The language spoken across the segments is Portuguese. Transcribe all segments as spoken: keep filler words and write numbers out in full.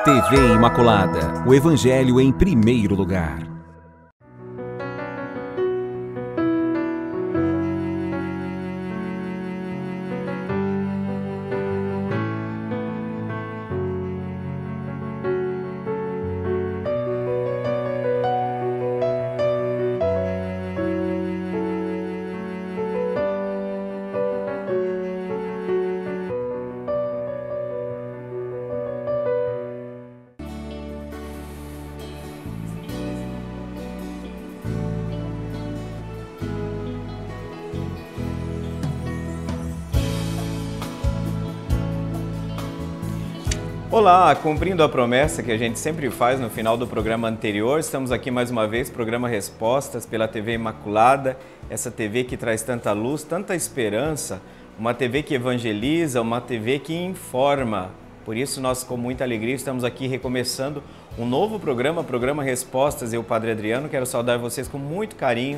T V Imaculada, o Evangelho em primeiro lugar. Olá, cumprindo a promessa que a gente sempre faz no final do programa anterior, estamos aqui mais uma vez, programa Respostas pela T V Imaculada, essa T V que traz tanta luz, tanta esperança, uma T V que evangeliza, uma T V que informa. Por isso nós, com muita alegria, estamos aqui recomeçando um novo programa, programa Respostas. Eu, Padre Adriano, quero saudar vocês com muito carinho.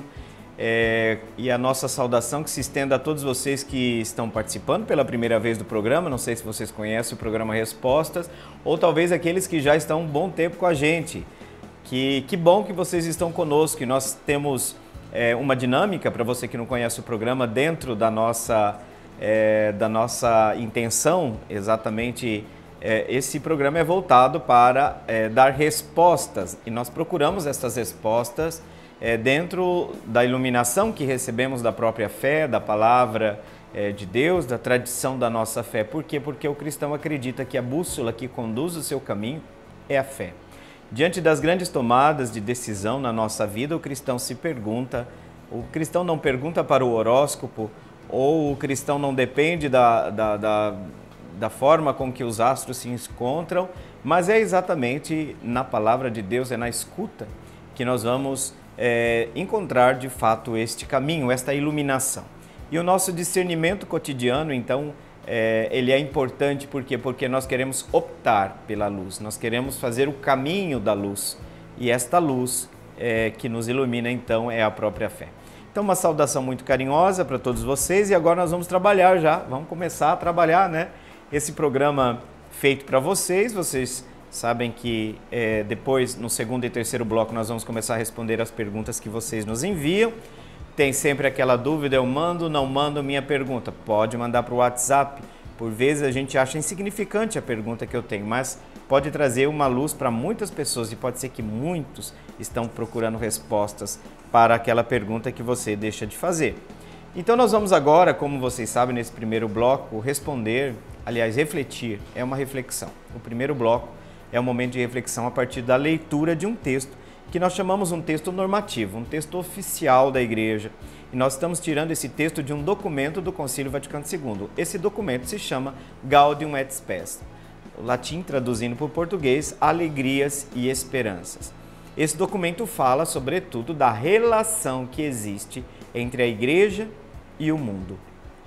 É, e a nossa saudação que se estenda a todos vocês que estão participando pela primeira vez do programa. Não sei se vocês conhecem o programa Respostas, ou talvez aqueles que já estão um bom tempo com a gente. Que, que bom que vocês estão conosco, que nós temos é, uma dinâmica, para você que não conhece o programa, dentro da nossa, é, da nossa intenção. Exatamente, é, esse programa é voltado para é, dar respostas, e nós procuramos essas respostas É, dentro da iluminação que recebemos da própria fé, da palavra é, de Deus, da tradição da nossa fé. Por quê? Porque o cristão acredita que a bússola que conduz o seu caminho é a fé. Diante das grandes tomadas de decisão na nossa vida, o cristão se pergunta, o cristão não pergunta para o horóscopo, ou o cristão não depende da, da, da, da forma com que os astros se encontram, mas é exatamente na palavra de Deus, é na escuta que nós vamos É, encontrar de fato este caminho, esta iluminação. E o nosso discernimento cotidiano, então, é, ele é importante porque, porque nós queremos optar pela luz, nós queremos fazer o caminho da luz. E esta luz é, que nos ilumina, então, é a própria fé. Então, uma saudação muito carinhosa para todos vocês, e agora nós vamos trabalhar já, vamos começar a trabalhar, né? Esse programa feito para vocês, vocês sabem que é, depois, no segundo e terceiro bloco, nós vamos começar a responder as perguntas que vocês nos enviam. Tem sempre aquela dúvida, eu mando, não mando minha pergunta? Pode mandar para o WhatsApp. Por vezes a gente acha insignificante a pergunta que eu tenho, mas pode trazer uma luz para muitas pessoas, e pode ser que muitos estão procurando respostas para aquela pergunta que você deixa de fazer. Então nós vamos agora, como vocês sabem, nesse primeiro bloco, responder, aliás, refletir, é uma reflexão. O primeiro bloco é um momento de reflexão a partir da leitura de um texto que nós chamamos um texto normativo, um texto oficial da Igreja. E nós estamos tirando esse texto de um documento do Concílio Vaticano segundo. Esse documento se chama Gaudium et Spes, o latim traduzindo para o português, Alegrias e Esperanças. Esse documento fala, sobretudo, da relação que existe entre a Igreja e o mundo.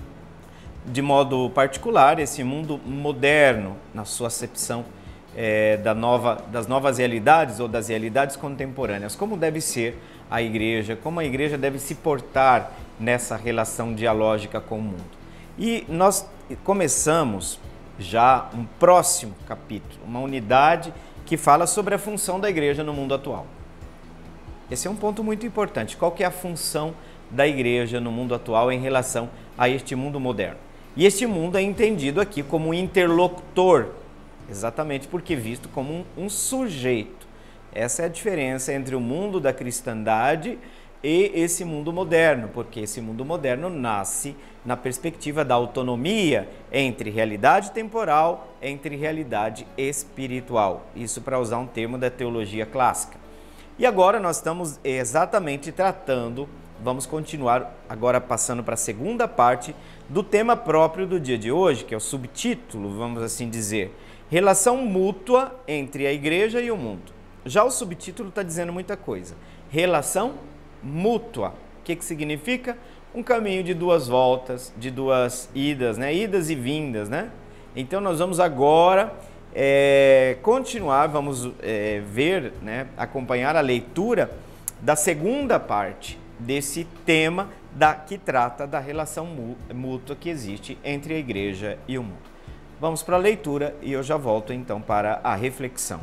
De modo particular, esse mundo moderno, na sua acepção É, da nova, das novas realidades ou das realidades contemporâneas, como deve ser a igreja, como a igreja deve se portar nessa relação dialógica com o mundo. E nós começamos já um próximo capítulo, uma unidade que fala sobre a função da igreja no mundo atual. Esse é um ponto muito importante. Qual que é a função da igreja no mundo atual em relação a este mundo moderno? E este mundo é entendido aqui como um interlocutor, exatamente porque visto como um, um sujeito. Essa é a diferença entre o mundo da cristandade e esse mundo moderno, porque esse mundo moderno nasce na perspectiva da autonomia entre realidade temporal, entre realidade espiritual. Isso para usar um termo da teologia clássica. E agora nós estamos exatamente tratando, vamos continuar agora passando para a segunda parte do tema próprio do dia de hoje, que é o subtítulo, vamos assim dizer, Relação mútua entre a igreja e o mundo. Já o subtítulo está dizendo muita coisa. Relação mútua. O que, que significa? Um caminho de duas voltas, de duas idas, né? Idas e vindas, né? Então nós vamos agora é, continuar, vamos é, ver, né? Acompanhar a leitura da segunda parte desse tema da, que trata da relação mútua que existe entre a igreja e o mundo. Vamos para a leitura e eu já volto então para a reflexão.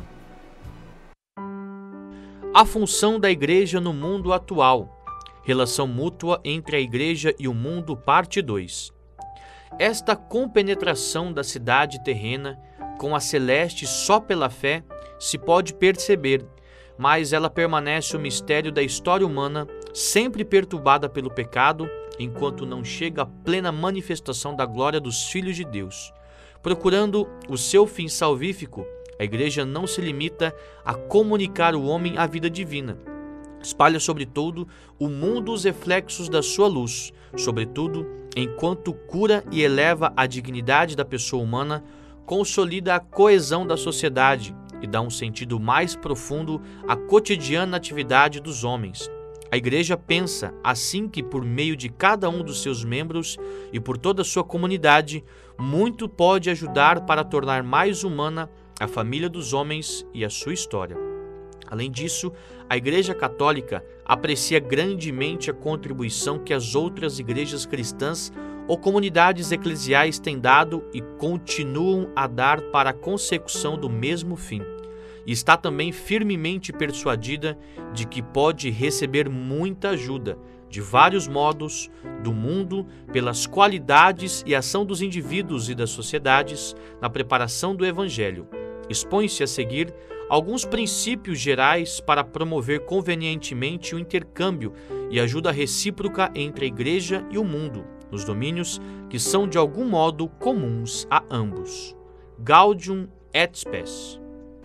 A função da Igreja no mundo atual. Relação mútua entre a Igreja e o mundo, parte dois. Esta compenetração da cidade terrena com a celeste só pela fé se pode perceber, mas ela permanece o mistério da história humana, sempre perturbada pelo pecado, enquanto não chega a plena manifestação da glória dos filhos de Deus. Procurando o seu fim salvífico, a Igreja não se limita a comunicar ao homem a vida divina. Espalha sobretudo o mundo os reflexos da sua luz, sobretudo enquanto cura e eleva a dignidade da pessoa humana, consolida a coesão da sociedade e dá um sentido mais profundo à cotidiana atividade dos homens. A Igreja pensa assim que, por meio de cada um dos seus membros e por toda a sua comunidade, muito pode ajudar para tornar mais humana a família dos homens e a sua história. Além disso, a Igreja Católica aprecia grandemente a contribuição que as outras igrejas cristãs ou comunidades eclesiais têm dado e continuam a dar para a consecução do mesmo fim. E está também firmemente persuadida de que pode receber muita ajuda, de vários modos, do mundo, pelas qualidades e ação dos indivíduos e das sociedades na preparação do Evangelho. Expõe-se a seguir alguns princípios gerais para promover convenientemente o intercâmbio e ajuda recíproca entre a Igreja e o mundo, nos domínios que são de algum modo comuns a ambos. Gaudium et Spes.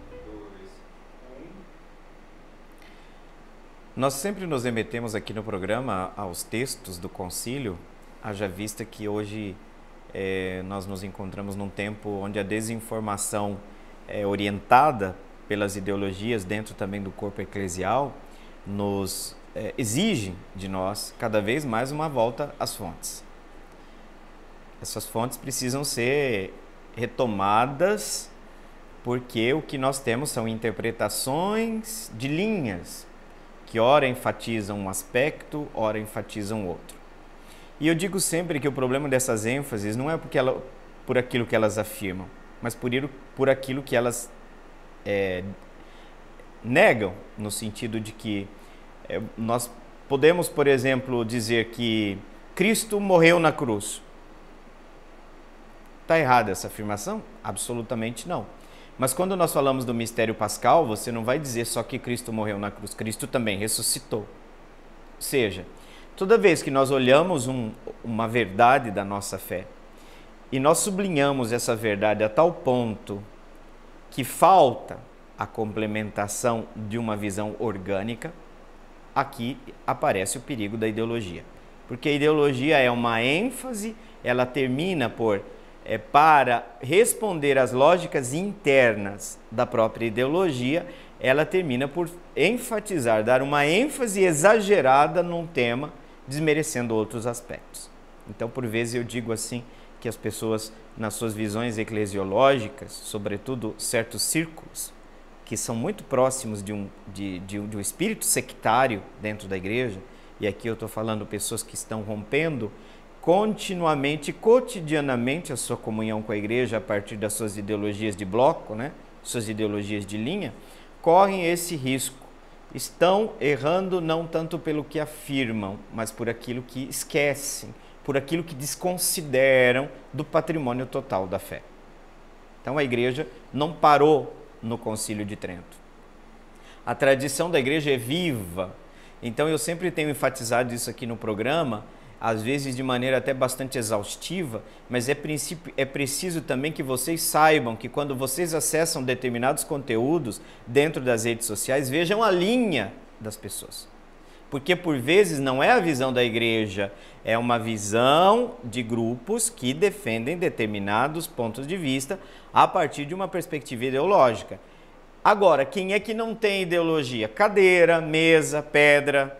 Nós sempre nos remetemos aqui no programa aos textos do concílio, haja vista que hoje é, nós nos encontramos num tempo onde a desinformação é orientada pelas ideologias dentro também do corpo eclesial, nos é, exige de nós cada vez mais uma volta às fontes. Essas fontes precisam ser retomadas porque o que nós temos são interpretações de linhas que ora enfatizam um aspecto, ora enfatizam outro. E eu digo sempre que o problema dessas ênfases não é porque ela, por aquilo que elas afirmam, mas por, por aquilo que elas é, negam, no sentido de que é, nós podemos, por exemplo, dizer que Cristo morreu na cruz. Está errada essa afirmação? Absolutamente não. Mas quando nós falamos do mistério pascal, você não vai dizer só que Cristo morreu na cruz, Cristo também ressuscitou. Ou seja, toda vez que nós olhamos um, uma verdade da nossa fé e nós sublinhamos essa verdade a tal ponto que falta a complementação de uma visão orgânica, aqui aparece o perigo da ideologia. Porque a ideologia é uma ênfase, ela termina por, é, para responder às lógicas internas da própria ideologia, ela termina por enfatizar, dar uma ênfase exagerada num tema, desmerecendo outros aspectos. Então, por vezes, eu digo assim, que as pessoas, nas suas visões eclesiológicas, sobretudo certos círculos, que são muito próximos de um, de, de, de um espírito sectário dentro da igreja, e aqui eu estou falando pessoas que estão rompendo continuamente, cotidianamente a sua comunhão com a igreja a partir das suas ideologias de bloco, né? Suas ideologias de linha, correm esse risco. Estão errando não tanto pelo que afirmam, mas por aquilo que esquecem, por aquilo que desconsideram do patrimônio total da fé. Então a igreja não parou no Concílio de Trento. A tradição da igreja é viva. Então eu sempre tenho enfatizado isso aqui no programa, às vezes de maneira até bastante exaustiva, mas é, princípio, é preciso também que vocês saibam que quando vocês acessam determinados conteúdos dentro das redes sociais, vejam a linha das pessoas. Porque por vezes não é a visão da igreja, é uma visão de grupos que defendem determinados pontos de vista a partir de uma perspectiva ideológica. Agora, quem é que não tem ideologia? Cadeira, mesa, pedra.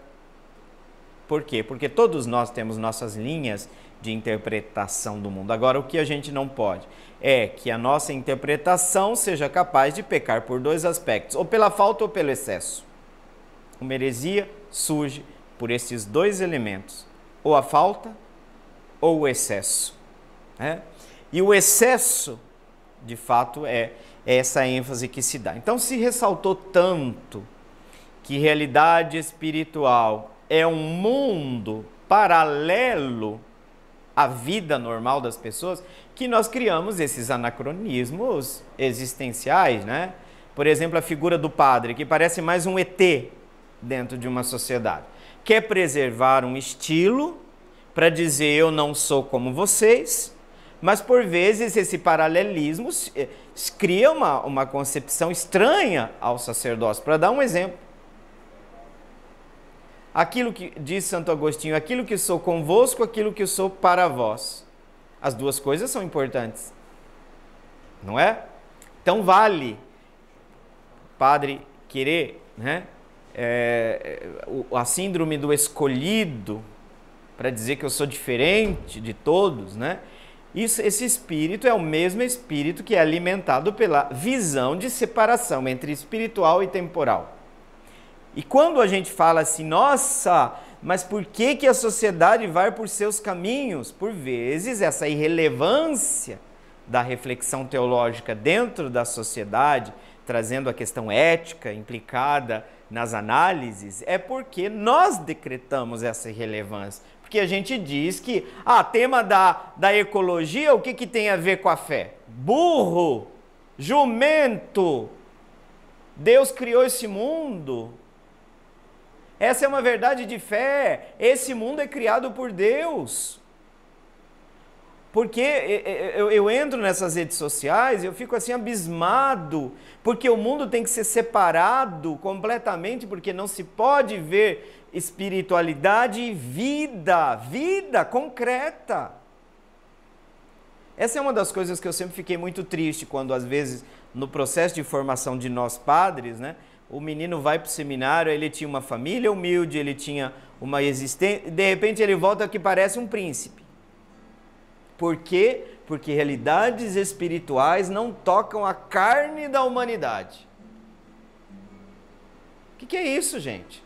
Por quê? Porque todos nós temos nossas linhas de interpretação do mundo. Agora, o que a gente não pode é que a nossa interpretação seja capaz de pecar por dois aspectos, ou pela falta ou pelo excesso. Uma heresia surge por esses dois elementos, ou a falta ou o excesso. Né? E o excesso de fato, é essa ênfase que se dá. Então, se ressaltou tanto que realidade espiritual é um mundo paralelo à vida normal das pessoas, que nós criamos esses anacronismos existenciais, né? Por exemplo, a figura do padre, que parece mais um E T dentro de uma sociedade. Quer preservar um estilo para dizer eu não sou como vocês, mas por vezes esse paralelismo cria uma, uma concepção estranha ao sacerdócio. Para dar um exemplo, aquilo que diz Santo Agostinho, aquilo que sou convosco, aquilo que sou para vós. As duas coisas são importantes, não é? Então vale, padre, querer, né? É, a síndrome do escolhido, para dizer que eu sou diferente de todos, né? Isso, esse espírito é o mesmo espírito que é alimentado pela visão de separação entre espiritual e temporal. E quando a gente fala assim, nossa, mas por que, que a sociedade vai por seus caminhos? Por vezes, essa irrelevância da reflexão teológica dentro da sociedade, trazendo a questão ética implicada nas análises, é porque nós decretamos essa irrelevância. Porque a gente diz que, ah, tema da, da ecologia, o que, que tem a ver com a fé? Burro, jumento, Deus criou esse mundo. Essa é uma verdade de fé, esse mundo é criado por Deus. Porque eu, eu entro nessas redes sociais e eu fico assim abismado, porque o mundo tem que ser separado completamente, porque não se pode ver espiritualidade e vida, vida concreta. Essa é uma das coisas que eu sempre fiquei muito triste, quando às vezes no processo de formação de nós padres, né, o menino vai para o seminário, ele tinha uma família humilde, ele tinha uma existência, de repente ele volta que parece um príncipe. Por quê? Porque realidades espirituais não tocam a carne da humanidade. O que, que é isso, gente?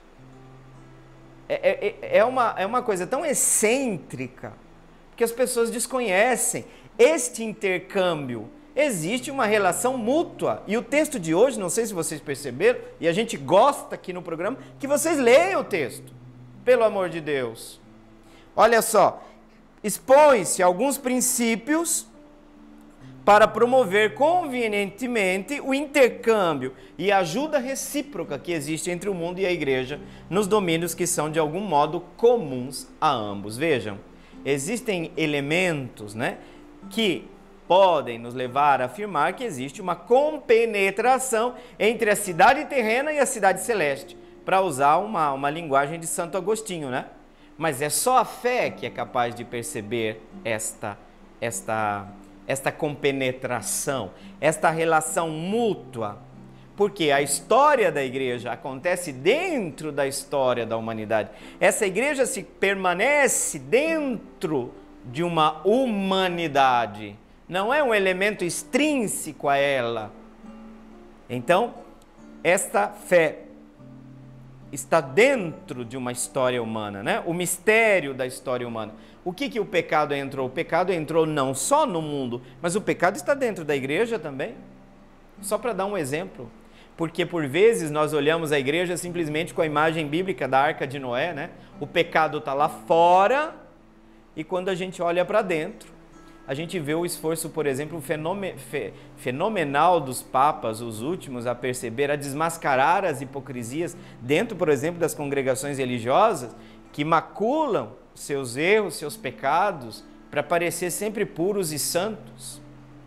É, é, é, uma, é uma coisa tão excêntrica que as pessoas desconhecem. Este intercâmbio, existe uma relação mútua. E o texto de hoje, não sei se vocês perceberam, e a gente gosta aqui no programa, que vocês leiam o texto. Pelo amor de Deus. Olha só. Expõe-se alguns princípios para promover convenientemente o intercâmbio e a ajuda recíproca que existe entre o mundo e a igreja nos domínios que são de algum modo comuns a ambos. Vejam, existem elementos, né, que podem nos levar a afirmar que existe uma compenetração entre a cidade terrena e a cidade celeste, para usar uma, uma linguagem de Santo Agostinho, né? Mas é só a fé que é capaz de perceber esta, esta, esta compenetração, esta relação mútua. Porque a história da igreja acontece dentro da história da humanidade. Essa igreja se permanece dentro de uma humanidade. Não é um elemento extrínseco a ela. Então, esta fé está dentro de uma história humana, né? O mistério da história humana. O que que o pecado entrou? O pecado entrou não só no mundo, mas o pecado está dentro da igreja também. Só para dar um exemplo. Porque por vezes nós olhamos a igreja simplesmente com a imagem bíblica da Arca de Noé, né? O pecado está lá fora e quando a gente olha para dentro, a gente vê o esforço, por exemplo, fenomenal dos papas, os últimos, a perceber, a desmascarar as hipocrisias dentro, por exemplo, das congregações religiosas, que maculam seus erros, seus pecados, para parecer sempre puros e santos.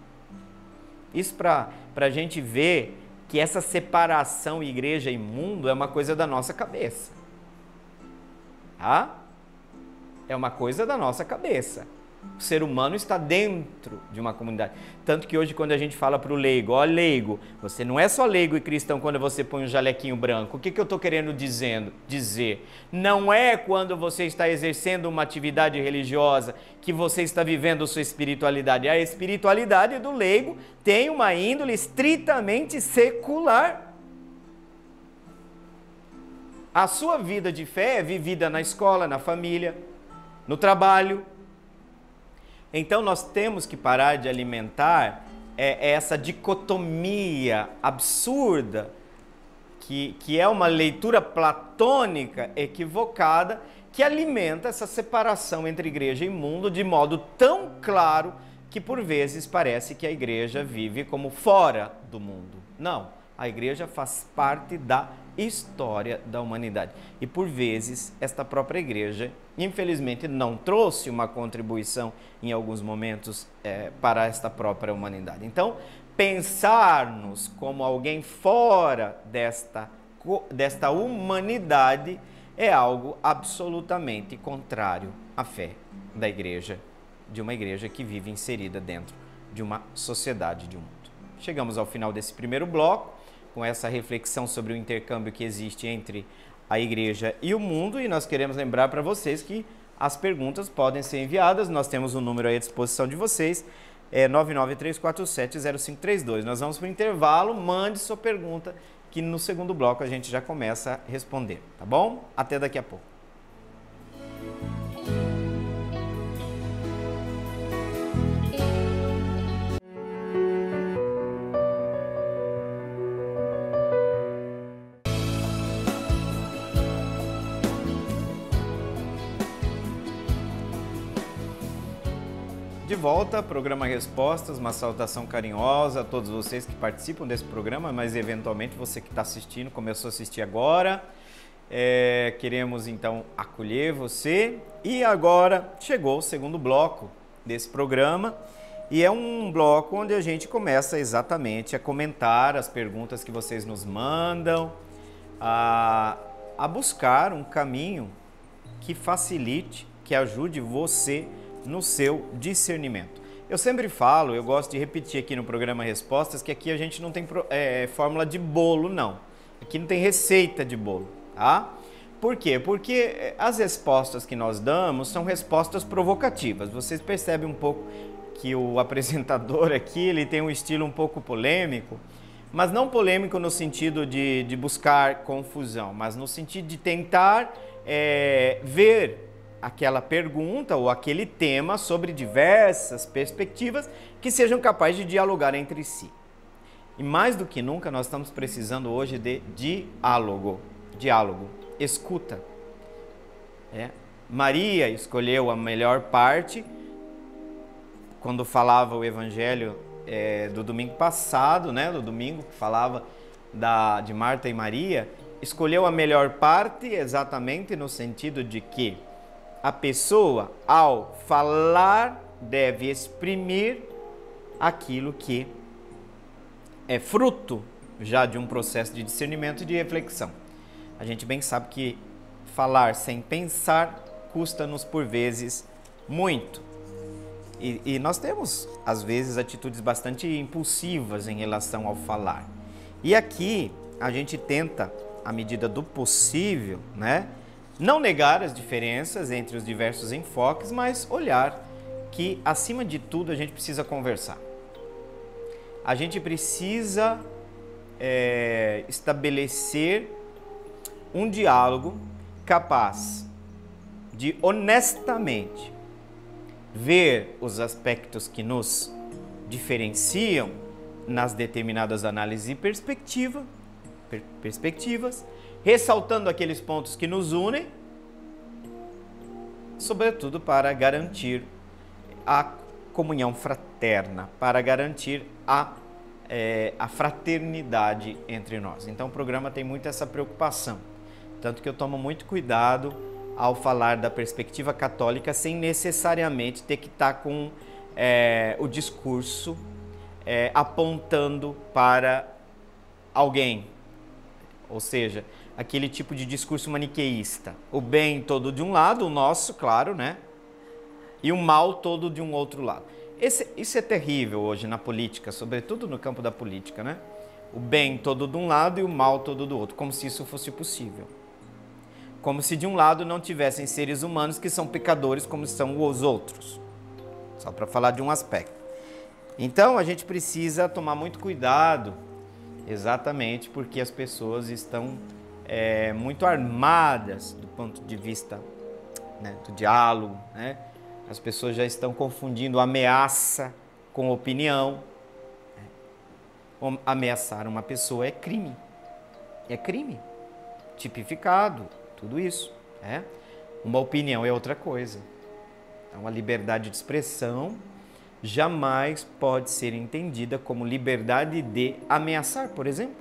Isso para a gente ver que essa separação igreja e mundo é uma coisa da nossa cabeça. Tá? É uma coisa da nossa cabeça. O ser humano está dentro de uma comunidade. Tanto que hoje quando a gente fala para o leigo, ó leigo, você não é só leigo e cristão quando você põe um jalequinho branco. O que, que eu estou querendo dizendo, dizer? Não é quando você está exercendo uma atividade religiosa que você está vivendo sua espiritualidade. A espiritualidade do leigo tem uma índole estritamente secular. A sua vida de fé é vivida na escola, na família, no trabalho. Então nós temos que parar de alimentar é, é essa dicotomia absurda, que, que é uma leitura platônica equivocada, que alimenta essa separação entre igreja e mundo de modo tão claro que por vezes parece que a igreja vive como fora do mundo. Não, a igreja faz parte da história da humanidade. E por vezes esta própria igreja, infelizmente, não trouxe uma contribuição em alguns momentos é, para esta própria humanidade. Então, pensar-nos como alguém fora desta, desta humanidade é algo absolutamente contrário à fé da igreja, de uma igreja que vive inserida dentro de uma sociedade de um mundo. Chegamos ao final desse primeiro bloco, com essa reflexão sobre o intercâmbio que existe entre a igreja e o mundo, e nós queremos lembrar para vocês que as perguntas podem ser enviadas, nós temos um número aí à disposição de vocês, é nove nove três quatro sete zero cinco três dois. Nós vamos para o intervalo, mande sua pergunta, que no segundo bloco a gente já começa a responder, tá bom? Até daqui a pouco. De volta, programa Respostas, uma saudação carinhosa a todos vocês que participam desse programa, mas eventualmente você que está assistindo, começou a assistir agora, é, queremos então acolher você. E agora chegou o segundo bloco desse programa, e é um bloco onde a gente começa exatamente a comentar as perguntas que vocês nos mandam, a, a buscar um caminho que facilite, que ajude você no seu discernimento. Eu sempre falo, eu gosto de repetir aqui no programa Respostas, que aqui a gente não tem é, fórmula de bolo, não. Aqui não tem receita de bolo, tá? Por quê? Porque as respostas que nós damos são respostas provocativas. Vocês percebem um pouco que o apresentador aqui, ele tem um estilo um pouco polêmico, mas não polêmico no sentido de, de buscar confusão, mas no sentido de tentar é, ver aquela pergunta ou aquele tema sobre diversas perspectivas que sejam capazes de dialogar entre si. E mais do que nunca nós estamos precisando hoje de diálogo, diálogo, escuta. É. Maria escolheu a melhor parte quando falava o evangelho é, do domingo passado, né, do domingo que falava da, de Marta e Maria, escolheu a melhor parte exatamente no sentido de que a pessoa, ao falar, deve exprimir aquilo que é fruto já de um processo de discernimento e de reflexão. A gente bem sabe que falar sem pensar custa-nos por vezes muito. E, e nós temos, às vezes, atitudes bastante impulsivas em relação ao falar. E aqui a gente tenta, à medida do possível, né, não negar as diferenças entre os diversos enfoques, mas olhar que, acima de tudo, a gente precisa conversar. A gente precisa é, estabelecer um diálogo capaz de honestamente ver os aspectos que nos diferenciam nas determinadas análises e perspectiva, per, perspectivas, ressaltando aqueles pontos que nos unem, sobretudo para garantir a comunhão fraterna, para garantir a, é, a fraternidade entre nós. Então o programa tem muito essa preocupação, tanto que eu tomo muito cuidado ao falar da perspectiva católica sem necessariamente ter que estar com é, o discurso é, apontando para alguém, ou seja, aquele tipo de discurso maniqueísta, o bem todo de um lado, o nosso, claro, né? E o mal todo de um outro lado. Esse, isso é terrível hoje na política, sobretudo no campo da política, né? O bem todo de um lado e o mal todo do outro, como se isso fosse possível. Como se de um lado não tivessem seres humanos que são pecadores como são os outros. Só para falar de um aspecto. Então a gente precisa tomar muito cuidado, exatamente porque as pessoas estão é, muito armadas do ponto de vista, né, do diálogo, né? As pessoas já estão confundindo ameaça com opinião, ameaçar uma pessoa é crime. É crime. Tipificado, tudo isso. É? Uma opinião é outra coisa. Então, a liberdade de expressão jamais pode ser entendida como liberdade de ameaçar, por exemplo.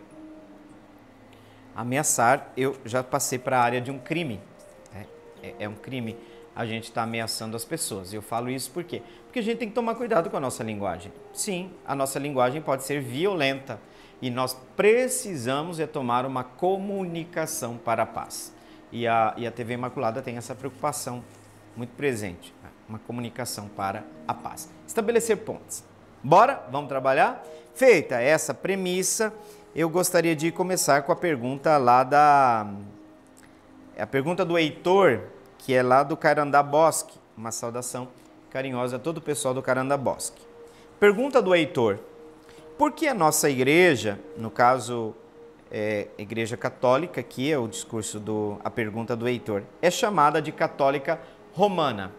Ameaçar, eu já passei para a área de um crime. É, é um crime a gente está ameaçando as pessoas. Eu falo isso por quê? Porque a gente tem que tomar cuidado com a nossa linguagem. Sim, a nossa linguagem pode ser violenta e nós precisamos retomar uma comunicação para a paz. E a, e a T V Imaculada tem essa preocupação muito presente, né? Uma comunicação para a paz. Estabelecer pontes. Bora? Vamos trabalhar? Feita essa premissa, eu gostaria de começar com a pergunta lá da... A pergunta do Heitor, que é lá do Carandá Bosque. Uma saudação carinhosa a todo o pessoal do Carandá Bosque. Pergunta do Heitor: por que a nossa igreja, no caso, é, Igreja Católica, que é o discurso do, a pergunta do Heitor, é chamada de Católica Romana?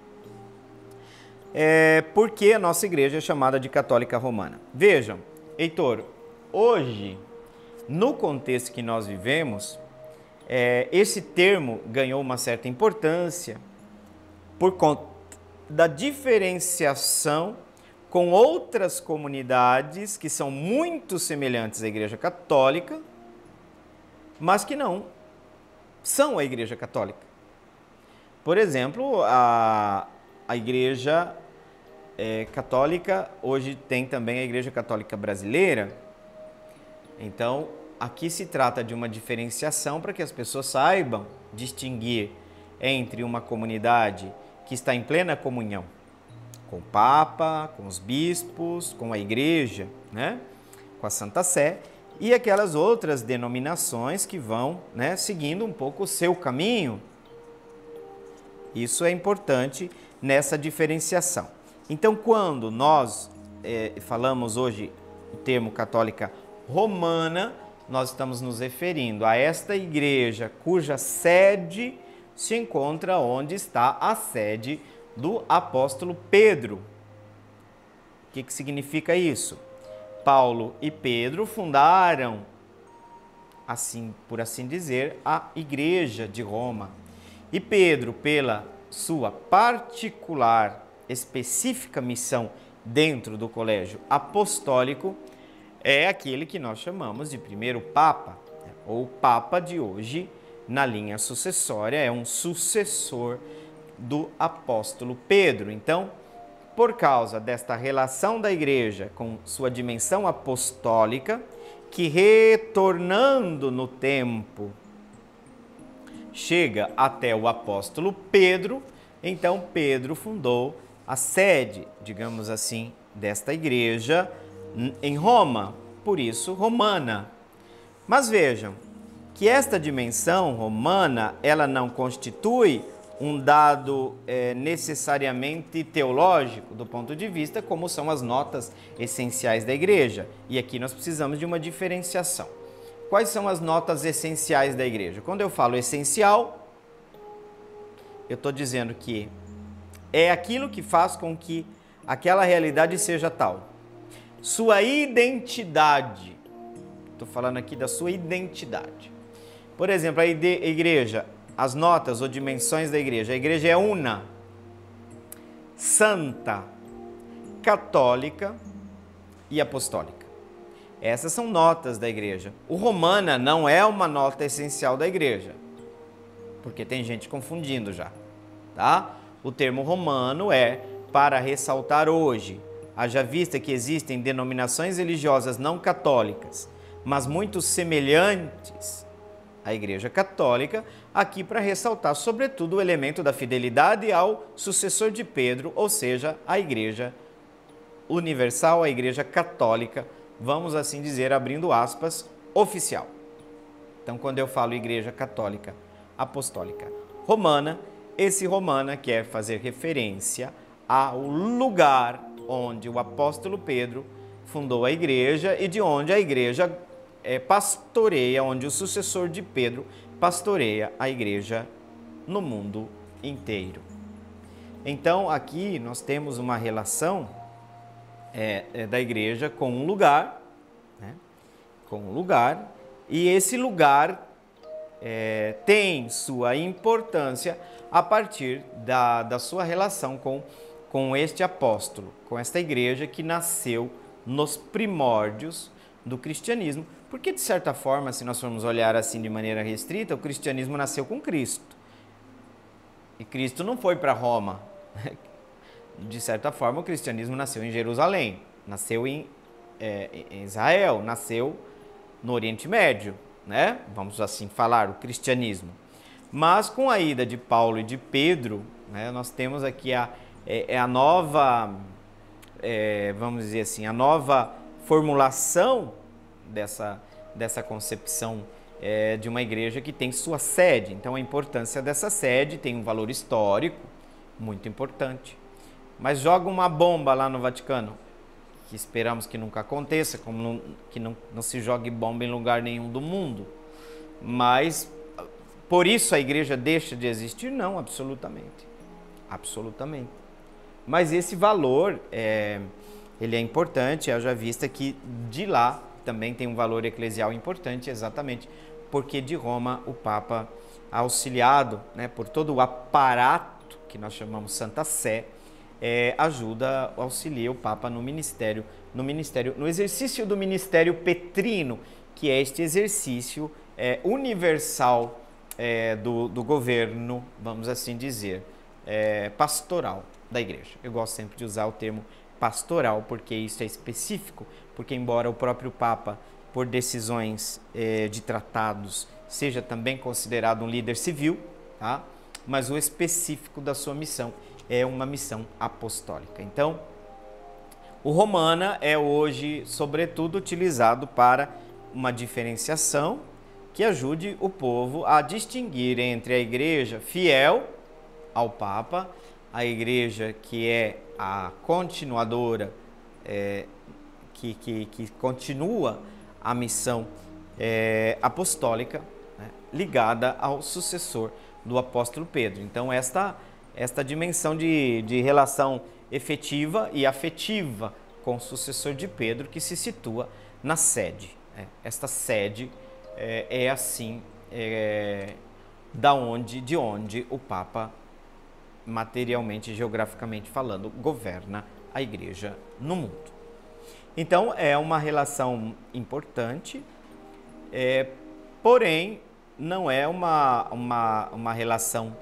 É, por que a nossa igreja é chamada de Católica Romana? Vejam, Heitor, hoje, no contexto que nós vivemos, É, esse termo ganhou uma certa importância por conta da diferenciação com outras comunidades que são muito semelhantes à Igreja Católica, mas que não são a Igreja Católica. Por exemplo, a, a Igreja é, Católica, hoje tem também a Igreja Católica Brasileira. Então, aqui se trata de uma diferenciação para que as pessoas saibam distinguir entre uma comunidade que está em plena comunhão com o Papa, com os bispos, com a Igreja, né? Com a Santa Sé, e aquelas outras denominações que vão, né, seguindo um pouco o seu caminho. Isso é importante nessa diferenciação. Então, quando nós é, falamos hoje o termo Católica Romana, nós estamos nos referindo a esta igreja cuja sede se encontra onde está a sede do apóstolo Pedro. O que, que significa isso? Paulo e Pedro fundaram, assim, por assim dizer, a igreja de Roma. E Pedro, pela sua particular, específica missão dentro do colégio apostólico, é aquele que nós chamamos de primeiro Papa, ou Papa de hoje, na linha sucessória, é um sucessor do apóstolo Pedro. Então, por causa desta relação da igreja com sua dimensão apostólica, que retornando no tempo, chega até o apóstolo Pedro, então Pedro fundou a sede, digamos assim, desta igreja em Roma, por isso romana. Mas vejam que esta dimensão romana, ela não constitui um dado é, necessariamente teológico do ponto de vista como são as notas essenciais da igreja. E aqui nós precisamos de uma diferenciação. Quais são as notas essenciais da igreja? Quando eu falo essencial, eu estou dizendo que é aquilo que faz com que aquela realidade seja tal. Sua identidade. Estou falando aqui da sua identidade. Por exemplo, a igreja, as notas ou dimensões da igreja. A igreja é una, santa, católica e apostólica. Essas são notas da igreja. O romana não é uma nota essencial da igreja, porque tem gente confundindo já, tá? O termo romano é para ressaltar hoje, haja vista que existem denominações religiosas não católicas, mas muito semelhantes à Igreja Católica, aqui para ressaltar, sobretudo, o elemento da fidelidade ao sucessor de Pedro, ou seja, a Igreja Universal, a Igreja Católica, vamos assim dizer, abrindo aspas, oficial. Então, quando eu falo Igreja Católica Apostólica Romana, esse romana quer fazer referência ao lugar onde o apóstolo Pedro fundou a igreja e de onde a igreja é, pastoreia, onde o sucessor de Pedro pastoreia a igreja no mundo inteiro. Então, aqui nós temos uma relação é, é, da igreja com um lugar, com o lugar, e esse lugar é, tem sua importância a partir da, da sua relação com, com este apóstolo, com esta igreja que nasceu nos primórdios do cristianismo, porque de certa forma, se nós formos olhar assim de maneira restrita, o cristianismo nasceu com Cristo, e Cristo não foi para Roma. De certa forma, o cristianismo nasceu em Jerusalém, nasceu em, é, em Israel, nasceu no Oriente Médio, né? Vamos assim falar, o cristianismo. Mas com a ida de Paulo e de Pedro, né, nós temos aqui a, é, é a nova, é, vamos dizer assim, a nova formulação dessa, dessa concepção é, de uma igreja que tem sua sede. Então a importância dessa sede tem um valor histórico muito importante. Mas joga uma bomba lá no Vaticano, que esperamos que nunca aconteça, como não, que não, não se jogue bomba em lugar nenhum do mundo. Mas por isso a igreja deixa de existir? Não, absolutamente. Absolutamente. Mas esse valor, é, ele é importante, haja vista que de lá também tem um valor eclesial importante, exatamente porque de Roma o Papa, auxiliado, né, por todo o aparato que nós chamamos Santa Sé, É, ajuda, auxilia o Papa no ministério, no ministério, no exercício do ministério petrino, que é este exercício é, universal é, do, do governo, vamos assim dizer, é, pastoral da igreja. Eu gosto sempre de usar o termo pastoral, porque isso é específico, porque embora o próprio Papa, por decisões é, de tratados, seja também considerado um líder civil, tá? Mas o específico da sua missão é uma missão apostólica. Então, o Romana é hoje, sobretudo, utilizado para uma diferenciação que ajude o povo a distinguir entre a igreja fiel ao Papa, a igreja que é a continuadora, é, que, que, que continua a missão é, apostólica, né, ligada ao sucessor do apóstolo Pedro. Então, esta esta dimensão de, de relação efetiva e afetiva com o sucessor de Pedro, que se situa na sede. Né? Esta sede é, é assim, é, da onde, de onde o Papa, materialmente, geograficamente falando, governa a igreja no mundo. Então, é uma relação importante, é, porém, não é uma, uma, uma relação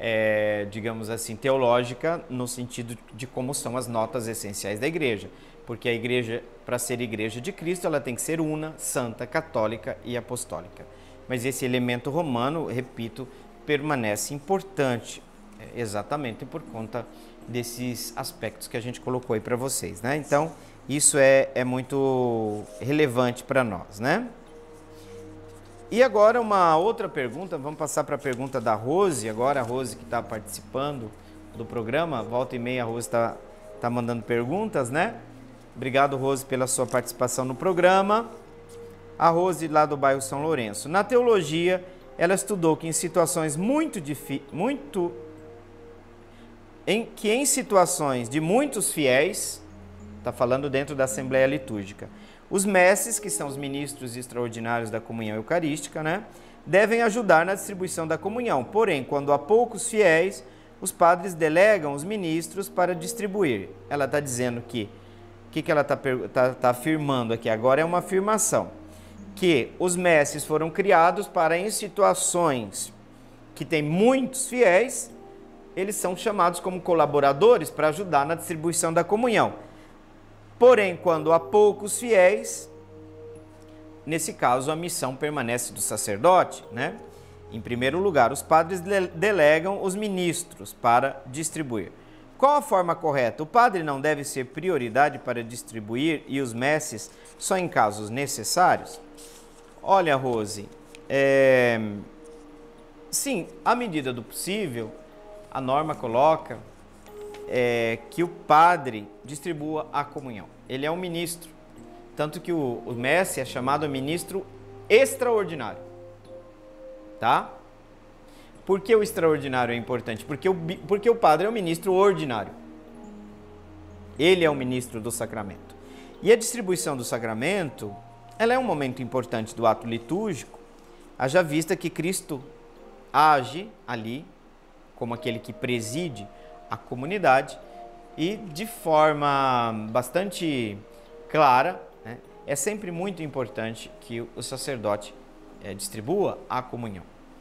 É, digamos assim, teológica, no sentido de como são as notas essenciais da igreja, porque a igreja, para ser igreja de Cristo, ela tem que ser una, santa, católica e apostólica. Mas esse elemento romano, repito, permanece importante, é, exatamente por conta desses aspectos que a gente colocou aí para vocês, né? Então, isso é, é muito relevante para nós, né? E agora uma outra pergunta, vamos passar para a pergunta da Rose, agora a Rose que está participando do programa, volta e meia a Rose está tá mandando perguntas, né? Obrigado, Rose, pela sua participação no programa. A Rose lá do bairro São Lourenço. Na teologia, ela estudou que em situações muito difíceis, muito, em, que em situações de muitos fiéis, está falando dentro da Assembleia Litúrgica, os mestres, que são os ministros extraordinários da comunhão eucarística, né, devem ajudar na distribuição da comunhão. Porém, quando há poucos fiéis, os padres delegam os ministros para distribuir. Ela está dizendo que, o que, que ela está tá, tá afirmando aqui agora é uma afirmação, que os mestres foram criados para, em situações que tem muitos fiéis, eles são chamados como colaboradores para ajudar na distribuição da comunhão. Porém, quando há poucos fiéis, nesse caso a missão permanece do sacerdote, né? Em primeiro lugar, os padres delegam os ministros para distribuir. Qual a forma correta? O padre não deve ser prioridade para distribuir e os mestres só em casos necessários? Olha, Rose, é... sim, à medida do possível, a norma coloca É, que o padre distribua a comunhão. Ele é um ministro, tanto que o, o mestre é chamado ministro extraordinário, tá? Por que o extraordinário é importante? Porque o, porque o padre é o ministro ordinário. Ele é o ministro do sacramento. E a distribuição do sacramento, ela é um momento importante do ato litúrgico, haja vista que Cristo age ali como aquele que preside a comunidade e de forma bastante clara, né, é sempre muito importante que o sacerdote é, distribua a comunhão.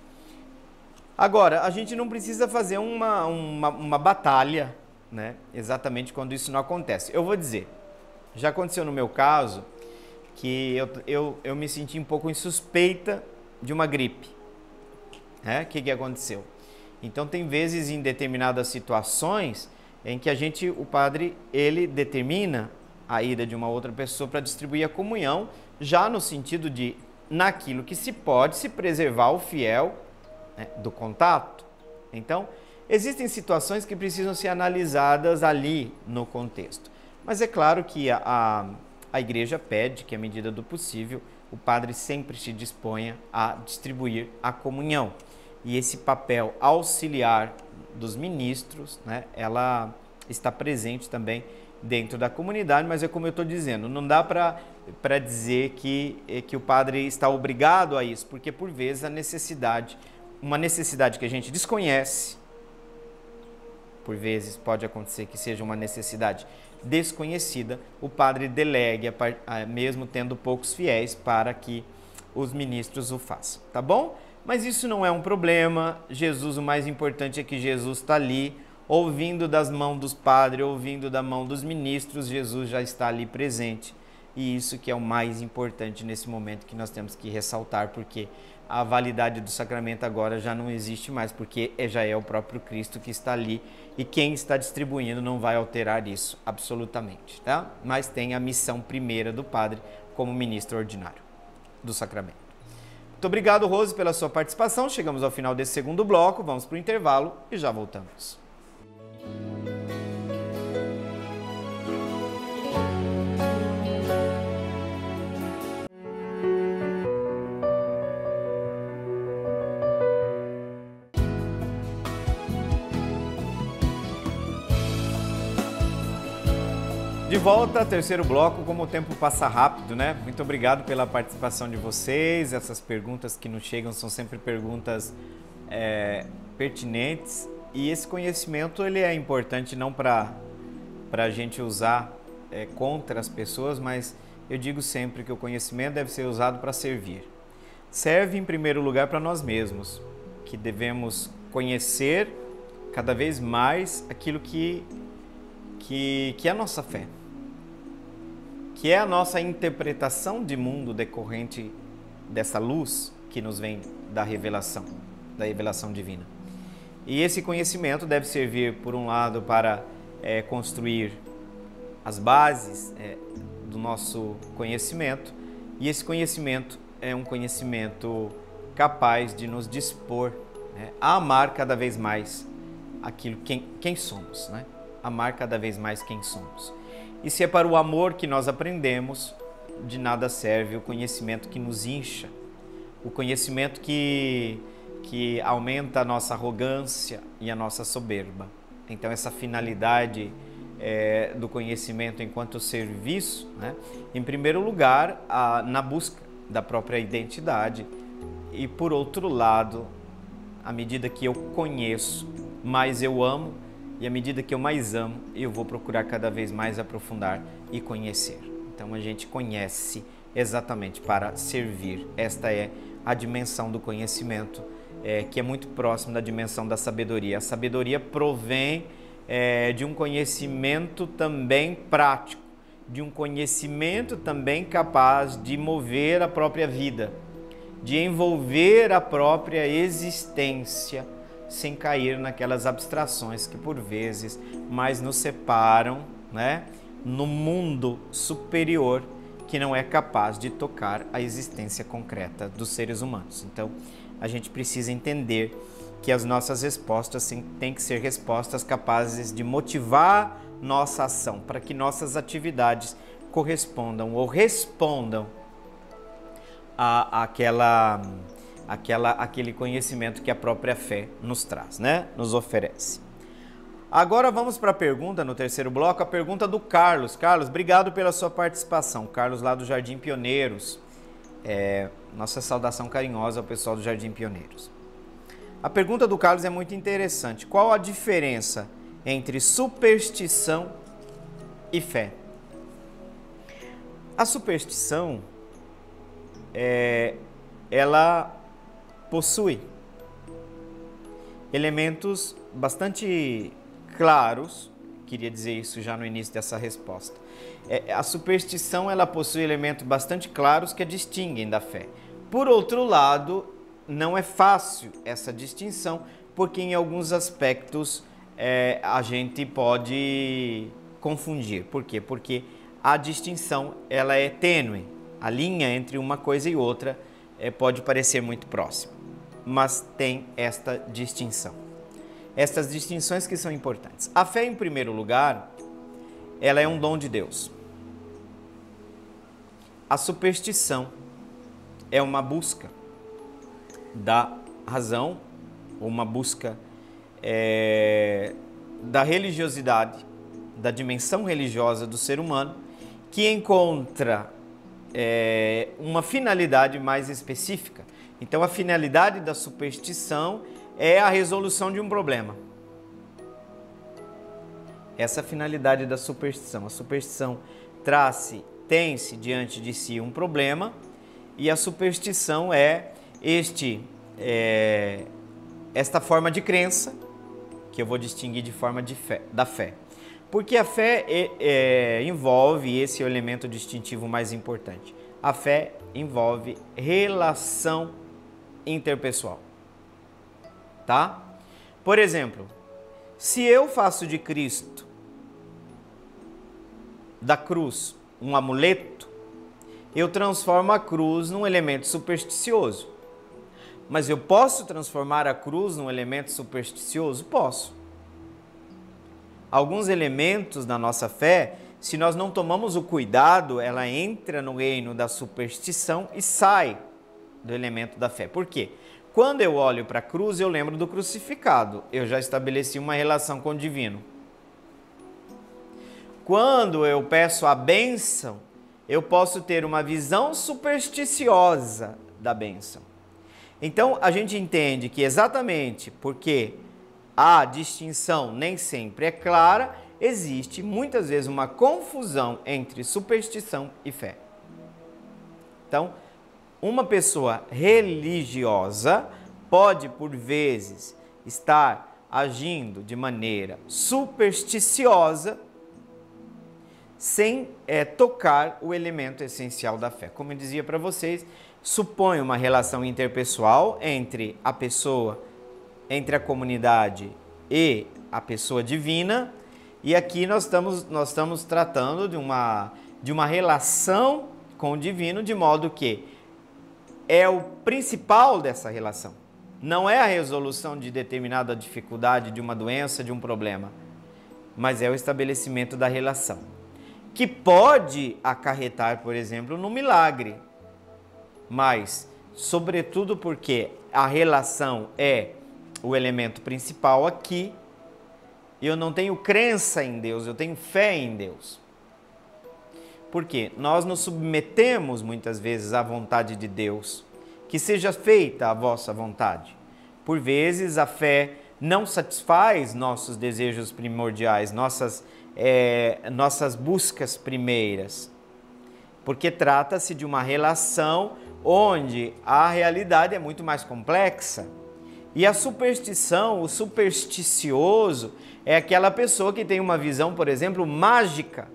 Agora, a gente não precisa fazer uma, uma, uma batalha, né, exatamente quando isso não acontece. Eu vou dizer, já aconteceu no meu caso que eu, eu, eu me senti um pouco insuspeita de uma gripe. O que, que aconteceu? Então, tem vezes em determinadas situações em que a gente, o padre, ele determina a ida de uma outra pessoa para distribuir a comunhão, já no sentido de, naquilo que se pode, se preservar o fiel, né, do contato. Então, existem situações que precisam ser analisadas ali no contexto. Mas é claro que a, a, a igreja pede que, à medida do possível, o padre sempre se disponha a distribuir a comunhão. E esse papel auxiliar dos ministros, né, ela está presente também dentro da comunidade, mas é como eu estou dizendo, não dá para dizer que, que o padre está obrigado a isso, porque por vezes a necessidade, uma necessidade que a gente desconhece, por vezes pode acontecer que seja uma necessidade desconhecida, o padre delegue, mesmo tendo poucos fiéis, para que os ministros o façam, tá bom? Mas isso não é um problema. Jesus, o mais importante é que Jesus está ali, ouvindo das mãos dos padres, ouvindo da mão dos ministros, Jesus já está ali presente. E isso que é o mais importante nesse momento que nós temos que ressaltar, porque a validade do sacramento agora já não existe mais, porque já é o próprio Cristo que está ali e quem está distribuindo não vai alterar isso absolutamente, tá? Mas tem a missão primeira do padre como ministro ordinário do sacramento. Muito obrigado, Rose, pela sua participação. Chegamos ao final desse segundo bloco, vamos para o intervalo e já voltamos. De volta, terceiro bloco, como o tempo passa rápido, né? Muito obrigado pela participação de vocês. Essas perguntas que nos chegam são sempre perguntas é, pertinentes. E esse conhecimento ele é importante não para a gente usar é, contra as pessoas, mas eu digo sempre que o conhecimento deve ser usado para servir. Serve em primeiro lugar para nós mesmos, que devemos conhecer cada vez mais aquilo que, que, que é a nossa fé, que é a nossa interpretação de mundo decorrente dessa luz que nos vem da revelação, da revelação divina. E esse conhecimento deve servir, por um lado, para é, construir as bases é, do nosso conhecimento, e esse conhecimento é um conhecimento capaz de nos dispor, né, a amar cada vez mais aquilo, quem, quem somos, né? Amar cada vez mais quem somos. E se é para o amor que nós aprendemos, de nada serve o conhecimento que nos incha, o conhecimento que, que aumenta a nossa arrogância e a nossa soberba. Então essa finalidade é, do conhecimento enquanto serviço, né? Em primeiro lugar, a, na busca da própria identidade, e por outro lado, à medida que eu conheço, mais eu amo, e à medida que eu mais amo, eu vou procurar cada vez mais aprofundar e conhecer. Então a gente conhece exatamente para servir. Esta é a dimensão do conhecimento, é, que é muito próximo da dimensão da sabedoria. A sabedoria provém é, de um conhecimento também prático, de um conhecimento também capaz de mover a própria vida, de envolver a própria existência, sem cair naquelas abstrações que por vezes mais nos separam, né, no mundo superior que não é capaz de tocar a existência concreta dos seres humanos. Então, a gente precisa entender que as nossas respostas têm que ser respostas capazes de motivar nossa ação, para que nossas atividades correspondam ou respondam a, a aquela... Aquela, aquele conhecimento que a própria fé nos traz, né? Nos oferece. Agora vamos para a pergunta, no terceiro bloco, a pergunta do Carlos. Carlos, obrigado pela sua participação. Carlos lá do Jardim Pioneiros. É, nossa saudação carinhosa ao pessoal do Jardim Pioneiros. A pergunta do Carlos é muito interessante. Qual a diferença entre superstição e fé? A superstição, é, ela possui elementos bastante claros, queria dizer isso já no início dessa resposta. É, a superstição, ela possui elementos bastante claros que a distinguem da fé. Por outro lado, não é fácil essa distinção, porque em alguns aspectos é, a gente pode confundir. Por quê? Porque a distinção, ela é tênue. A linha entre uma coisa e outra é, pode parecer muito próxima, mas tem esta distinção. Estas distinções que são importantes. A fé, em primeiro lugar, ela é um dom de Deus. A superstição é uma busca da razão, uma busca é, da religiosidade, da dimensão religiosa do ser humano, que encontra é, uma finalidade mais específica. Então, a finalidade da superstição é a resolução de um problema. Essa é a finalidade da superstição. A superstição traz-se, tem-se diante de si um problema, e a superstição é, este, é esta forma de crença, que eu vou distinguir de forma de fé, da fé. Porque a fé é, é, envolve esse elemento distintivo mais importante. A fé envolve relação interpessoal. Tá? Por exemplo, se eu faço de Cristo, da cruz, um amuleto, eu transformo a cruz num elemento supersticioso. Mas eu posso transformar a cruz num elemento supersticioso? Posso. Alguns elementos da nossa fé, se nós não tomamos o cuidado, ela entra no reino da superstição e sai do elemento da fé. Por quê? Quando eu olho para a cruz, eu lembro do crucificado. Eu já estabeleci uma relação com o divino. Quando eu peço a bênção, eu posso ter uma visão supersticiosa da bênção. Então, a gente entende que exatamente porque a distinção nem sempre é clara, existe muitas vezes uma confusão entre superstição e fé. Então, uma pessoa religiosa pode, por vezes, estar agindo de maneira supersticiosa sem é, tocar o elemento essencial da fé. Como eu dizia para vocês, supõe uma relação interpessoal entre a pessoa, entre a comunidade e a pessoa divina, e aqui nós estamos, nós estamos tratando de uma, de uma relação com o divino, de modo que é o principal dessa relação. Não é a resolução de determinada dificuldade, de uma doença, de um problema, mas é o estabelecimento da relação, que pode acarretar, por exemplo, no milagre, mas, sobretudo porque a relação é o elemento principal aqui, eu não tenho crença em Deus, eu tenho fé em Deus. Porque nós nos submetemos muitas vezes à vontade de Deus, que seja feita a vossa vontade. Por vezes a fé não satisfaz nossos desejos primordiais, nossas, é, nossas buscas primeiras, porque trata-se de uma relação onde a realidade é muito mais complexa. E a superstição, o supersticioso, é aquela pessoa que tem uma visão, por exemplo, mágica.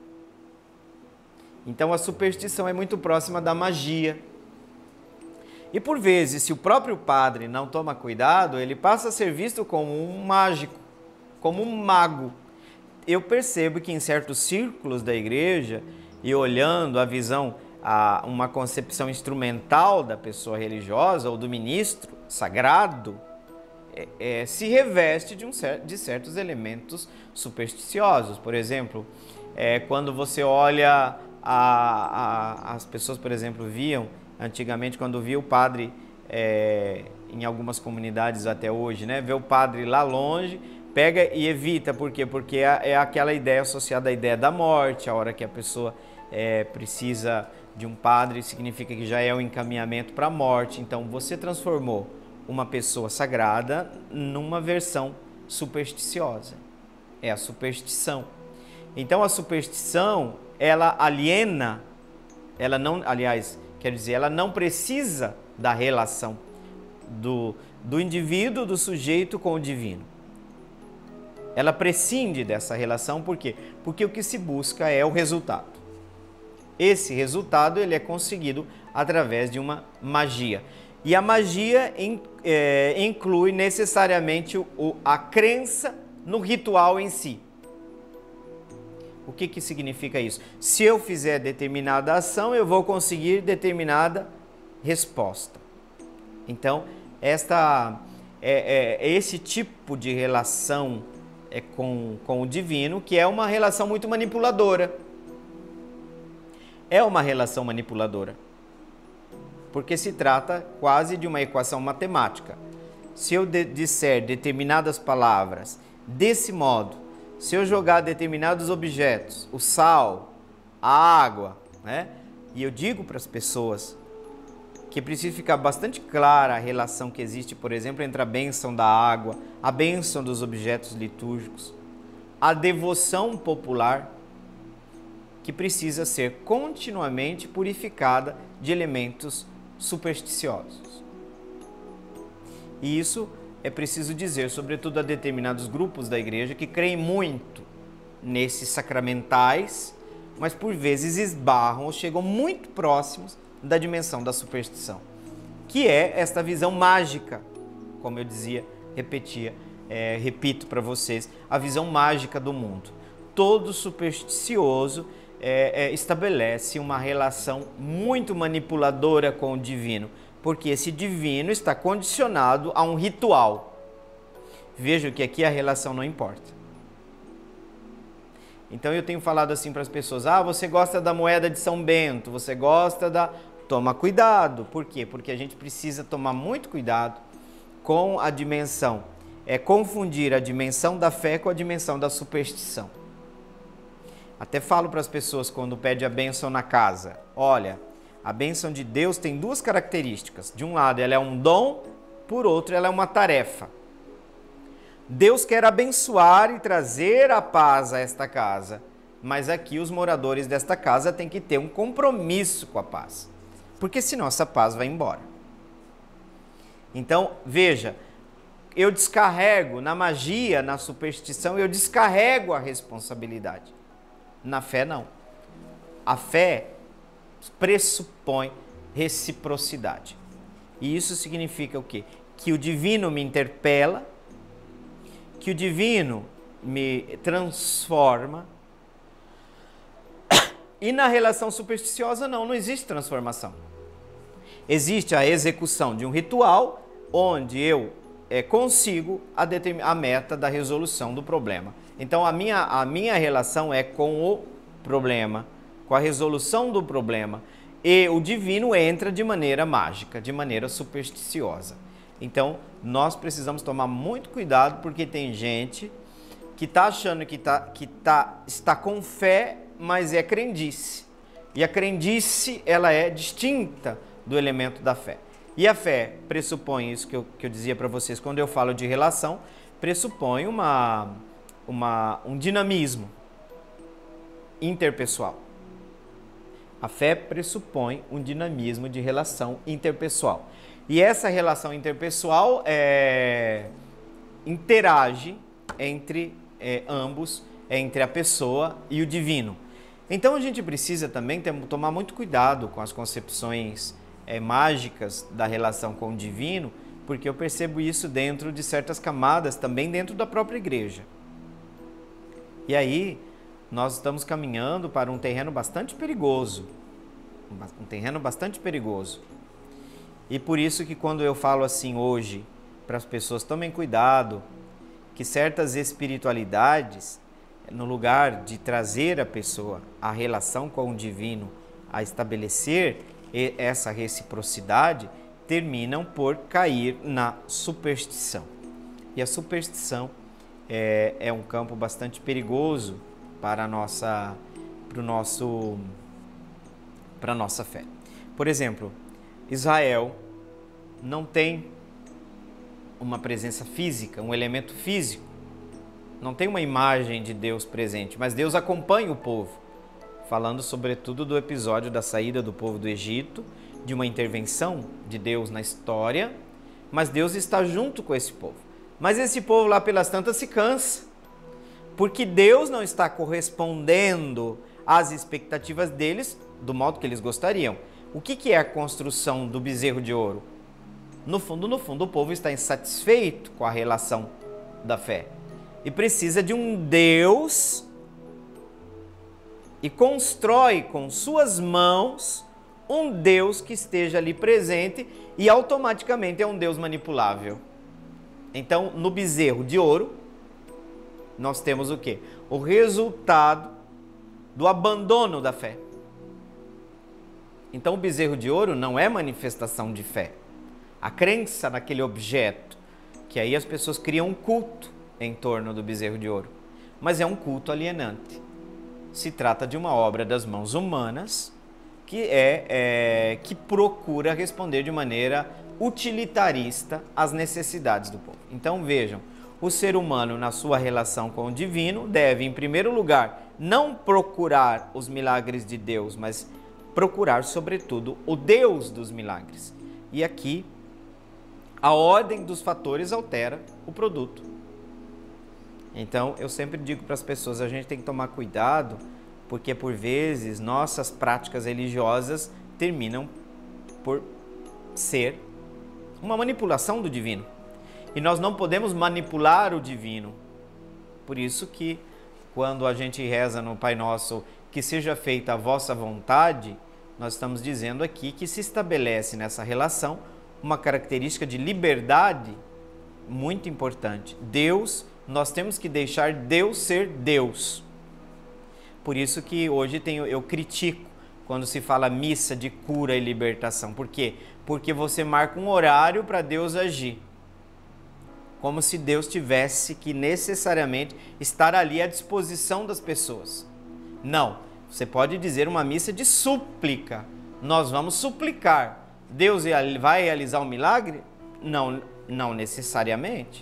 Então a superstição é muito próxima da magia. E por vezes, se o próprio padre não toma cuidado, ele passa a ser visto como um mágico, como um mago. Eu percebo que em certos círculos da igreja, e olhando a visão, a uma concepção instrumental da pessoa religiosa ou do ministro sagrado, é, é, se reveste de, um, de certos elementos supersticiosos. Por exemplo, é, quando você olha, a, a, as pessoas, por exemplo, viam, antigamente, quando via o padre, é, em algumas comunidades até hoje, né, vê o padre lá longe, pega e evita. Por quê? Porque é, é aquela ideia associada à ideia da morte, a hora que a pessoa é, precisa de um padre, significa que já é um encaminhamento para a morte. Então você transformou uma pessoa sagrada numa versão supersticiosa. É a superstição. Então a superstição, ela aliena, ela não, aliás, quer dizer, ela não precisa da relação do, do indivíduo, do sujeito com o divino. Ela prescinde dessa relação, por quê? Porque o que se busca é o resultado. Esse resultado ele é conseguido através de uma magia. E a magia in, é, inclui necessariamente o, a crença no ritual em si. O que, que significa isso? Se eu fizer determinada ação, eu vou conseguir determinada resposta. Então, esta, é, é, esse tipo de relação é com, com o divino, que é uma relação muito manipuladora. É uma relação manipuladora, porque se trata quase de uma equação matemática. Se eu de disser determinadas palavras desse modo, se eu jogar determinados objetos, o sal, a água, né? E eu digo para as pessoas que precisa ficar bastante clara a relação que existe, por exemplo, entre a bênção da água, a bênção dos objetos litúrgicos, a devoção popular, que precisa ser continuamente purificada de elementos supersticiosos. E isso é preciso dizer, sobretudo a determinados grupos da igreja que creem muito nesses sacramentais, mas por vezes esbarram ou chegam muito próximos da dimensão da superstição, que é esta visão mágica, como eu dizia, repetia, é, repito para vocês, a visão mágica do mundo. Todo supersticioso É, é, estabelece uma relação muito manipuladora com o divino, porque esse divino está condicionado a um ritual. Veja que aqui a relação não importa. Então eu tenho falado assim para as pessoas: ah, você gosta da moeda de São Bento, você gosta da... Toma cuidado. Por quê? Porque a gente precisa tomar muito cuidado com a dimensão, é confundir a dimensão da fé com a dimensão da superstição. Até falo para as pessoas quando pede a bênção na casa: olha, a bênção de Deus tem duas características. De um lado, ela é um dom, por outro, ela é uma tarefa. Deus quer abençoar e trazer a paz a esta casa, mas aqui os moradores desta casa têm que ter um compromisso com a paz, porque senão essa paz vai embora. Então, veja, eu descarrego na magia, na superstição, eu descarrego a responsabilidade. Na fé, não. A fé pressupõe reciprocidade. E isso significa o quê? Que o divino me interpela, que o divino me transforma. E na relação supersticiosa, não, não existe transformação. Existe a execução de um ritual onde eu é, consigo a, a meta da resolução do problema. Então a minha, a minha relação é com o problema, com a resolução do problema, e o divino entra de maneira mágica, de maneira supersticiosa. Então nós precisamos tomar muito cuidado, porque tem gente que está achando que, tá, que tá, está com fé, mas é crendice. E a crendice, ela é distinta do elemento da fé. E a fé pressupõe isso que eu, que eu dizia para vocês quando eu falo de relação, pressupõe uma... Uma, um dinamismo interpessoal. A fé pressupõe um dinamismo de relação interpessoal. E essa relação interpessoal é, interage entre é, ambos, entre a pessoa e o divino. Então a gente precisa também ter, tomar muito cuidado com as concepções é, mágicas da relação com o divino, porque eu percebo isso dentro de certas camadas, também dentro da própria igreja. E aí, nós estamos caminhando para um terreno bastante perigoso, um terreno bastante perigoso. E por isso que quando eu falo assim hoje, para as pessoas tomem cuidado, que certas espiritualidades, no lugar de trazer a pessoa a relação com o divino, a estabelecer essa reciprocidade, terminam por cair na superstição. E a superstição É, é um campo bastante perigoso para, a nossa, para o nosso para a nossa fé. Por exemplo, Israel não tem uma presença física, um elemento físico, não tem uma imagem de Deus presente, mas Deus acompanha o povo, falando sobretudo do episódio da saída do povo do Egito, de uma intervenção de Deus na história, mas Deus está junto com esse povo. Mas esse povo lá pelas tantas se cansa, porque Deus não está correspondendo às expectativas deles do modo que eles gostariam. O que que é a construção do bezerro de ouro? No fundo, no fundo, o povo está insatisfeito com a relação da fé e precisa de um Deus e constrói com suas mãos um Deus que esteja ali presente e automaticamente é um Deus manipulável. Então, no bezerro de ouro, nós temos o quê? O resultado do abandono da fé. Então, o bezerro de ouro não é manifestação de fé. A crença naquele objeto, que aí as pessoas criam um culto em torno do bezerro de ouro, mas é um culto alienante. Se trata de uma obra das mãos humanas que, é, é, que procura responder de maneira utilitarista às necessidades do povo. Então vejam, o ser humano na sua relação com o divino deve, em primeiro lugar, não procurar os milagres de Deus, mas procurar, sobretudo, o Deus dos milagres. E aqui, a ordem dos fatores altera o produto. Então, eu sempre digo para as pessoas, a gente tem que tomar cuidado, porque por vezes nossas práticas religiosas terminam por ser uma manipulação do divino. E nós não podemos manipular o divino. Por isso que quando a gente reza no Pai Nosso, que seja feita a vossa vontade, nós estamos dizendo aqui que se estabelece nessa relação uma característica de liberdade muito importante. Deus, nós temos que deixar Deus ser Deus. Por isso que hoje tenho, eu critico quando se fala missa de cura e libertação. Por quê? Porque você marca um horário para Deus agir. Como se Deus tivesse que necessariamente estar ali à disposição das pessoas. Não, você pode dizer uma missa de súplica. Nós vamos suplicar. Deus vai realizar um milagre? Não, não necessariamente.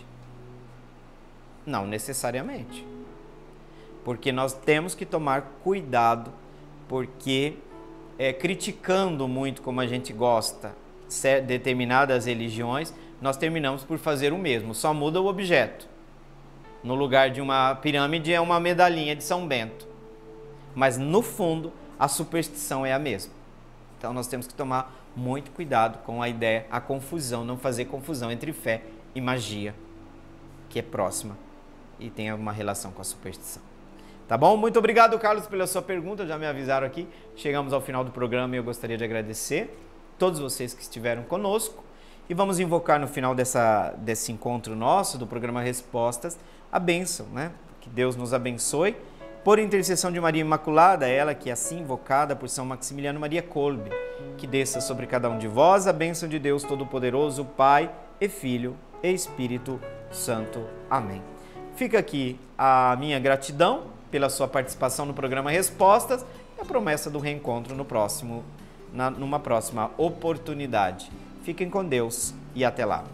Não necessariamente. Porque nós temos que tomar cuidado, porque é, criticando muito como a gente gosta determinadas religiões, nós terminamos por fazer o mesmo, só muda o objeto. No lugar de uma pirâmide é uma medalhinha de São Bento. Mas no fundo, a superstição é a mesma. Então nós temos que tomar muito cuidado com a ideia, a confusão, não fazer confusão entre fé e magia, que é próxima e tem alguma relação com a superstição. Tá bom? Muito obrigado, Carlos, pela sua pergunta, já me avisaram aqui. Chegamos ao final do programa e eu gostaria de agradecer todos vocês que estiveram conosco. E vamos invocar no final dessa, desse encontro nosso, do programa Respostas, a bênção, né? Que Deus nos abençoe. Por intercessão de Maria Imaculada, ela que é assim invocada por São Maximiliano Maria Kolbe, que desça sobre cada um de vós a bênção de Deus Todo-Poderoso, Pai e Filho e Espírito Santo. Amém. Fica aqui a minha gratidão pela sua participação no programa Respostas e a promessa do reencontro no próximo, na, numa próxima oportunidade. Fiquem com Deus e até lá.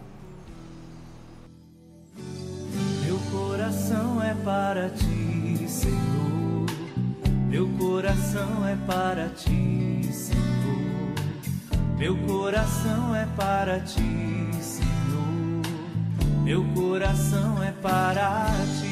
Meu coração é para ti, Senhor. Meu coração é para ti, Senhor. Meu coração é para ti, Senhor. Meu coração é para ti.